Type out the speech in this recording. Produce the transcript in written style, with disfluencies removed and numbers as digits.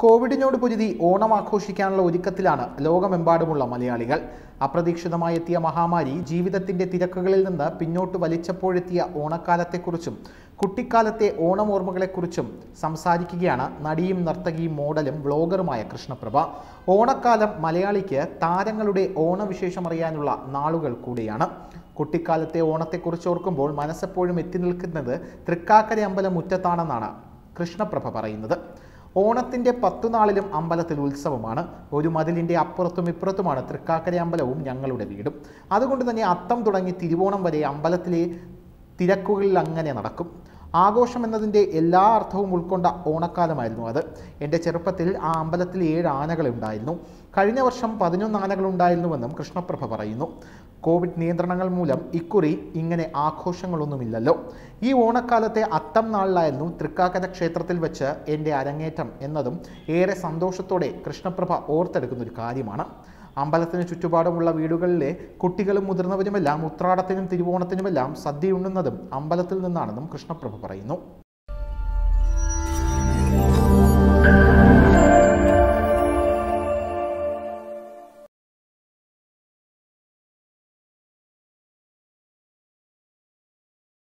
കോവിഡിനോട് പൊരുതി ഓണം ആഘോഷിക്കാനുള്ള ഒരുക്കത്തിലാണ് ലോകമെമ്പാടുമുള്ള മലയാളികൾ. അപ്രതീക്ഷിതമായി എത്തിയ മഹാമാരി ജീവിതത്തിന്റെ തിരക്കുകളിൽ നിന്ന് പിന്നോട്ട് വലിച്ചപ്പോഴെത്തിയ ഓണക്കാലത്തെക്കുറിച്ചും കുട്ടിക്കാലത്തെ ഓണം ഓർമ്മകളെക്കുറിച്ചും സംസാരിക്കുകയാണ് നടിയും നർത്തകിയും മോഡലും വ്ളോഗറുമായ കൃഷ്ണപ്രഭ. ഓണക്കാലം മലയാളിക്ക് താരങ്ങളുടെ ഓണവിശേഷം അറിയാനുള്ള നാളുകൾ കൂടിയാണ്. കുട്ടിക്കാലത്തെ ഓണത്തെക്കുറിച്ച് ഓർക്കുമ്പോൾ മനസ്സെപ്പോഴും എത്തി നിൽക്കുന്നത് തൃക്കാക്കര അമ്പലം മുറ്റത്താണെന്നാണ് കൃഷ്ണപ്രഭ പറയുന്നത്. ഓണത്തിൻ്റെ 10 നാളിലും അമ്പലത്തിൽ ഉത്സവമാണ്. ഒരു മതിലിൻ്റെ അപ്പുറത്തും ഇപ്പുറത്തുമാണ് തൃക്കാക്കര അമ്പലവും ഞങ്ങളുടെ വീടും. അതുകൊണ്ട് തന്നെ അത്തം തുടങ്ങി തിരുവോണം വരെ അമ്പലത്തിലെ തിരക്കുകളിൽ അങ്ങനെ നടക്കും. ആഘോഷം എന്നതിൻ്റെ എല്ലാ അർത്ഥവും ഉൾക്കൊണ്ട ഓണക്കാലമായിരുന്നു അത്. എൻ്റെ ചെറുപ്പത്തിൽ ആ അമ്പലത്തിൽ 7 ആനകളുണ്ടായിരുന്നു. കഴിഞ്ഞ വർഷം 11 ആനകളുണ്ടായിരുന്നുവെന്നും കൃഷ്ണപ്രഭ പറയുന്നു. കോവിഡ് നിയന്ത്രണങ്ങൾ മൂലം ഇക്കുറി ഇങ്ങനെ ആഘോഷങ്ങളൊന്നുമില്ലല്ലോ. ഈ ഓണക്കാലത്തെ അത്തം നാളിലായിരുന്നു തൃക്കാക്കര ക്ഷേത്രത്തിൽ വെച്ച് എൻ്റെ അരങ്ങേറ്റം എന്നതും ഏറെ സന്തോഷത്തോടെ കൃഷ്ണപ്രഭ ഓർത്തെടുക്കുന്നൊരു കാര്യമാണ്. അമ്പലത്തിന് ചുറ്റുപാടുമുള്ള വീടുകളിലെ കുട്ടികളും മുതിർന്നവരുമെല്ലാം ഉത്രാടത്തിനും തിരുവോണത്തിനുമെല്ലാം സദ്യയുണ്ണുന്നതും അമ്പലത്തിൽ നിന്നാണെന്നും കൃഷ്ണപ്രഭ പറയുന്നു.